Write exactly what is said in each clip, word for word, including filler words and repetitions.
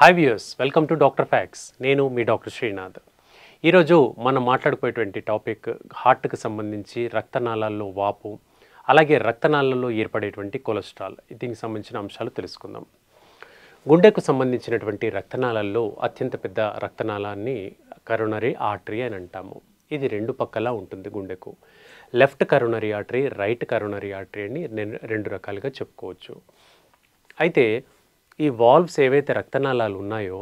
Hi viewers, welcome to doctor facts. నేను మీ doctor Srinath. ఈరోజు మనం మాట్లాడుకునేటువంటి టాపిక్ హార్ట్కి సంబంధించి రక్తనాళాల్లో వాపు, అలాగే రక్తనాళాల్లో ఏర్పడేటువంటి కొలెస్ట్రాల్. దీనికి సంబంధించిన అంశాలు తెలుసుకుందాం. గుండెకు సంబంధించినటువంటి రక్తనాళాల్లో అత్యంత పెద్ద రక్తనాళాన్ని కరోనరీ ఆర్టరీ అని అంటాము. ఇది రెండు పక్కలా ఉంటుంది గుండెకు. Left coronary artery, right coronary artery అని రెండు రకాలుగా చెప్పుకోవచ్చు. అయితే ఈ వాల్వ్స్ ఏవైతే రక్తనాళాలు ఉన్నాయో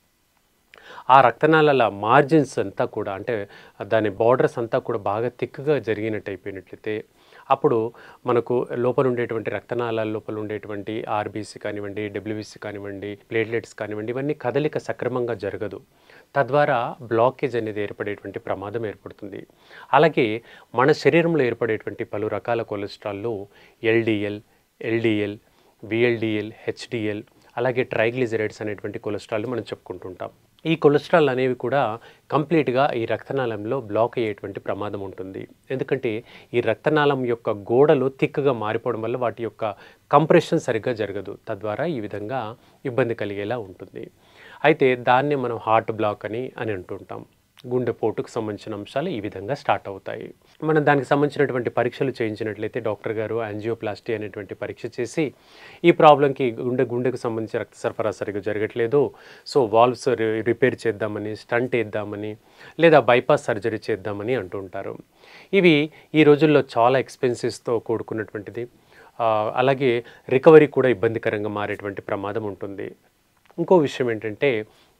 ఆ రక్తనాళాల మార్జిన్స్ అంతా కూడా, అంటే దాని బార్డర్స్ అంతా కూడా బాగా థిక్గా జరిగినట్టు అయిపోయినట్లయితే అప్పుడు మనకు లోపల ఉండేటువంటి రక్తనాళాల లోపల ఉండేటువంటి ఆర్బీసీ కానివ్వండి, డబ్ల్యూబీసీ కానివ్వండి, ప్లేట్లెట్స్ కానివ్వండి, ఇవన్నీ కదలిక సక్రమంగా జరగదు. తద్వారా బ్లాకేజ్ అనేది ఏర్పడేటువంటి ప్రమాదం ఏర్పడుతుంది. అలాగే మన శరీరంలో ఏర్పడేటువంటి పలు రకాల కొలెస్ట్రాల్లో ఎల్డిఎల్, ఎల్డిఎల్, విఎల్డిఎల్, హెచ్డిఎల్, అలాగే ట్రైగ్లిజరైడ్స్ అనేటువంటి కొలెస్ట్రాల్ మనం చెప్పుకుంటుంటాం. ఈ కొలెస్ట్రాల్ అనేవి కూడా కంప్లీట్గా ఈ రక్తనాళంలో బ్లాక్ అయ్యేటువంటి ప్రమాదం ఉంటుంది. ఎందుకంటే ఈ రక్తనాళం యొక్క గోడలు థిక్గా మారిపోవడం వల్ల వాటి యొక్క కంప్రెషన్ సరిగ్గా జరగదు. తద్వారా ఈ విధంగా ఇబ్బంది కలిగేలా ఉంటుంది. అయితే దాన్నే మనం హార్ట్ బ్లాక్ అని అని అంటుంటాం. గుండెపోటుకు సంబంధించిన అంశాలు ఈ విధంగా స్టార్ట్ అవుతాయి. మనం దానికి సంబంధించినటువంటి పరీక్షలు చేయించినట్లయితే డాక్టర్ గారు యాంజియోప్లాస్టీ అనేటువంటి పరీక్ష చేసి ఈ ప్రాబ్లంకి గుండె గుండెకు సంబంధించి రక్త సరఫరా సరిగ్గా జరగట్లేదు, సో వాల్వ్స్ రిపేర్ చేద్దామని, స్టంట్ వేద్దామని, లేదా బైపాస్ సర్జరీ చేద్దామని అంటుంటారు. ఇవి ఈ రోజుల్లో చాలా ఎక్స్పెన్సెస్తో కూడుకున్నటువంటిది. అలాగే రికవరీ కూడా ఇబ్బందికరంగా మారేటువంటి ప్రమాదం ఉంటుంది. ఇంకో విషయం ఏంటంటే,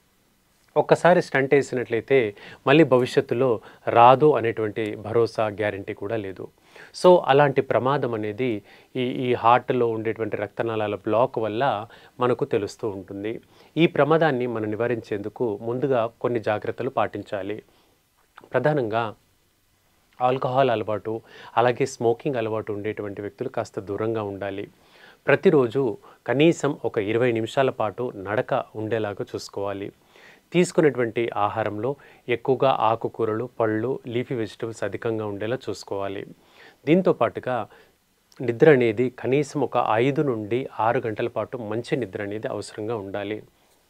ఒక్కసారి స్టంట్ వేసినట్లయితే మళ్ళీ భవిష్యత్తులో రాదు అనేటువంటి భరోసా, గ్యారంటీ కూడా లేదు. సో అలాంటి ప్రమాదం అనేది ఈ ఈ హార్ట్లో ఉండేటువంటి రక్తనాళాల బ్లాక్ వల్ల మనకు తెలుస్తూ ఉంటుంది. ఈ ప్రమాదాన్ని మనం నివారించేందుకు ముందుగా కొన్ని జాగ్రత్తలు పాటించాలి. ప్రధానంగా ఆల్కహాల్ అలవాటు, అలాగే స్మోకింగ్ అలవాటు ఉండేటువంటి వ్యక్తులు కాస్త దూరంగా ఉండాలి. ప్రతిరోజు కనీసం ఒక ఇరవై నిమిషాల పాటు నడక ఉండేలాగా చూసుకోవాలి. తీసుకునేటువంటి ఆహారంలో ఎక్కువగా ఆకుకూరలు, పళ్ళు, లీఫీ వెజిటబుల్స్ అధికంగా ఉండేలా చూసుకోవాలి. దీంతో పాటుగా నిద్ర అనేది కనీసం ఒక ఐదు నుండి ఆరు గంటల పాటు మంచి నిద్ర అనేది అవసరంగా ఉండాలి.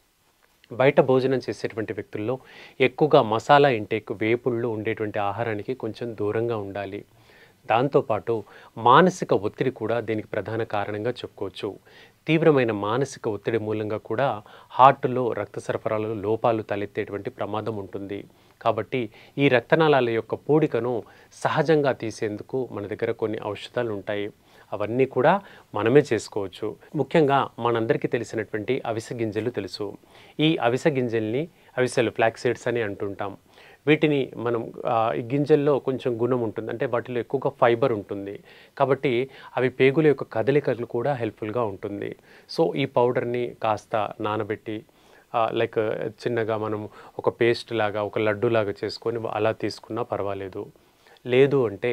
బయట భోజనం చేసేటువంటి వ్యక్తుల్లో ఎక్కువగా మసాలా ఇంటేక్, వేపుళ్ళు ఉండేటువంటి ఆహారానికి కొంచెం దూరంగా ఉండాలి. దాంతోపాటు మానసిక ఒత్తిడి కూడా దీనికి ప్రధాన కారణంగా చెప్పుకోవచ్చు. తీవ్రమైన మానసిక ఒత్తిడి మూలంగా కూడా హార్ట్లో రక్త సరఫరాలో లోపాలు తలెత్తేటువంటి ప్రమాదం ఉంటుంది. కాబట్టి ఈ రక్తనాళాల యొక్క పూడికను సహజంగా తీసేందుకు మన దగ్గర కొన్ని ఔషధాలు ఉంటాయి. అవన్నీ కూడా మనమే చేసుకోవచ్చు. ముఖ్యంగా మనందరికీ తెలిసినటువంటి అవిసె గింజలు తెలుసు. ఈ అవిసె గింజల్ని అవిసెలు, ఫ్లాక్స్ సీడ్స్ అని అంటుంటాం. వీటిని మనం ఈ గింజల్లో కొంచెం గుణం ఉంటుంది, అంటే వాటిలో ఎక్కువగా ఫైబర్ ఉంటుంది. కాబట్టి అవి పేగుల యొక్క కదలికలు కూడా హెల్ప్ఫుల్గా ఉంటుంది. సో ఈ పౌడర్ని కాస్త నానబెట్టి లైక్ చిన్నగా మనం ఒక పేస్ట్ లాగా, ఒక లడ్డు లాగా చేసుకొని అలా తీసుకున్నా పర్వాలేదు. లేదు అంటే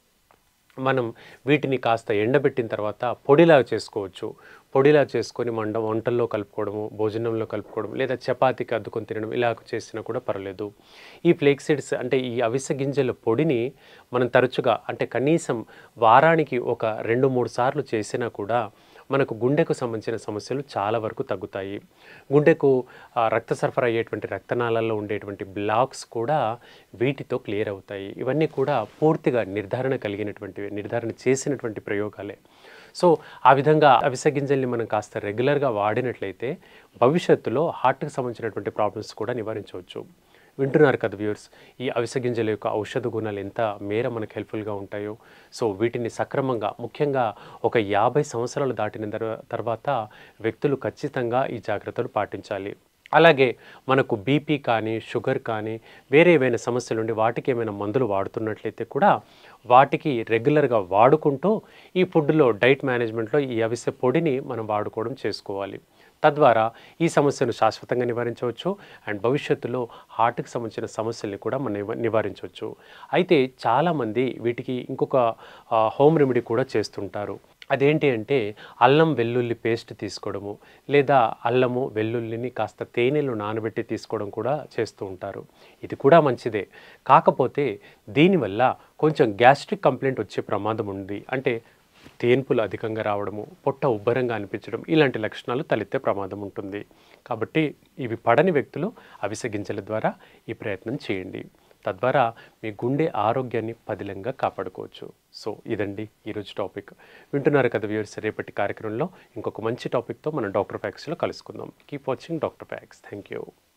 మనం వీటిని కాస్త ఎండబెట్టిన తర్వాత పొడిలాగా చేసుకోవచ్చు. పొడిలా చేసుకొని మండ వంటల్లో కలుపుకోవడము, భోజనంలో కలుపుకోవడం, లేదా చపాతీకి అద్దుకొని తినడం, ఇలా చేసినా కూడా పర్లేదు. ఈ ఫ్లేక్ సీడ్స్ అంటే ఈ అవిసె గింజల పొడిని మనం తరచుగా, అంటే కనీసం వారానికి ఒక రెండు మూడు సార్లు చేసినా కూడా మనకు గుండెకు సంబంధించిన సమస్యలు చాలా వరకు తగ్గుతాయి. గుండెకు రక్త సరఫరా అయ్యేటువంటి రక్తనాళాల్లో ఉండేటువంటి బ్లాక్స్ కూడా వీటితో క్లియర్ అవుతాయి. ఇవన్నీ కూడా పూర్తిగా నిర్ధారణ కలిగినటువంటివి, నిర్ధారణ చేసినటువంటి ప్రయోగాలే. సో ఆ విధంగా అవిసె గింజల్ని మనం కాస్త రెగ్యులర్గా వాడినట్లయితే భవిష్యత్తులో హార్ట్కి సంబంధించినటువంటి ప్రాబ్లమ్స్ కూడా నివారించవచ్చు. వింటున్నారు కదా వ్యూవర్స్, ఈ అవిసె గింజల యొక్క ఔషధ గుణాలు ఎంత మేర మనకు హెల్ప్ఫుల్గా ఉంటాయో. సో వీటిని సక్రమంగా, ముఖ్యంగా ఒక యాభై సంవత్సరాలు దాటిన తర్వాత వ్యక్తులు ఖచ్చితంగా ఈ జాగ్రత్తలు పాటించాలి. అలాగే మనకు బీపీ కానీ, షుగర్ కానీ, వేరే ఏవైనా సమస్యలు ఉండి వాటికి ఏమైనా మందులు వాడుతున్నట్లయితే కూడా వాటికి రెగ్యులర్గా వాడుకుంటూ ఈ ఫుడ్లో, డైట్ మేనేజ్మెంట్లో ఈ అవిసె పొడిని మనం వాడుకోవడం చేసుకోవాలి. తద్వారా ఈ సమస్యను శాశ్వతంగా నివారించవచ్చు అండ్ భవిష్యత్తులో హార్ట్కి సంబంధించిన సమస్యల్ని కూడా మనం నివారించవచ్చు. అయితే చాలామంది వీటికి ఇంకొక హోమ్ రెమెడీ కూడా చేస్తుంటారు. అదేంటి అంటే అల్లం వెల్లుల్లి పేస్ట్ తీసుకోవడము, లేదా అల్లము వెల్లుల్లిని కాస్త తేనెలో నానబెట్టి తీసుకోవడం కూడా చేస్తూ ఉంటారు. ఇది కూడా మంచిదే. కాకపోతే దీనివల్ల కొంచెం గ్యాస్ట్రిక్ కంప్లైంట్ వచ్చే ప్రమాదం ఉంది. అంటే తేన్పులు అధికంగా రావడము, పొట్ట ఉబ్బరంగా అనిపించడం ఇలాంటి లక్షణాలు తలెత్తే ప్రమాదం ఉంటుంది. కాబట్టి ఇవి పడని వ్యక్తులు అవిసె గింజల ద్వారా ఈ ప్రయత్నం చేయండి. తద్వారా మీ గుండె ఆరోగ్యాన్ని పదిలంగా కాపాడుకోవచ్చు. సో ఇదండి ఈరోజు టాపిక్. వింటున్నారు కదా వ్యూవర్స్, రేపటి కార్యక్రమంలో ఇంకొక మంచి టాపిక్తో మనం డాక్టర్ ఫ్యాక్స్లో కలుసుకుందాం. Keep watching doctor facts. Thank you.